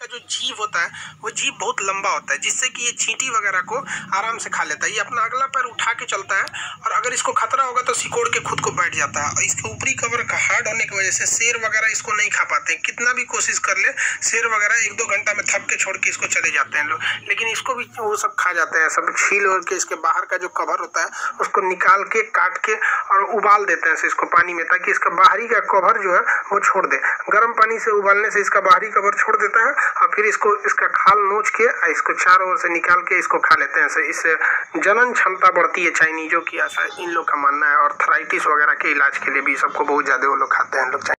का जो जीभ होता है वो जीभ बहुत लंबा होता है, जिससे कि ये चींटी वगैरह को आराम से खा लेता है। ये अपना अगला पैर उठा के चलता है और अगर इसको खतरा होगा तो सिकोड़ के खुद को बैठ जाता है। इसके ऊपरी कवर का हार्ड होने की वजह से शेर वगैरह इसको नहीं खा पाते, कितना भी कोशिश कर ले शेर वगैरह 1-2 घंटा में थक के छोड़ के इसको चले जाते हैं लोग, लेकिन इसको भी वो सब खा जाते हैं। सब छील और के इसके बाहर का जो कवर होता है उसको निकाल के काट के और उबाल देते हैं इसको पानी में, ताकि इसका बाहरी का कवर जो है वो छोड़ दे। गर्म पानी से उबालने से इसका बाहरी कवर छोड़ देता है और फिर इसको इसका खाल नोच के इसको चारों ओर से निकाल के इसको खा लेते हैं। इससे जनन क्षमता बढ़ती है चाइनीजों की, ऐसा इन लोग का मानना है। और आर्थराइटिस वगैरह के इलाज के लिए भी सबको बहुत ज्यादा वो लोग खाते हैं लोग।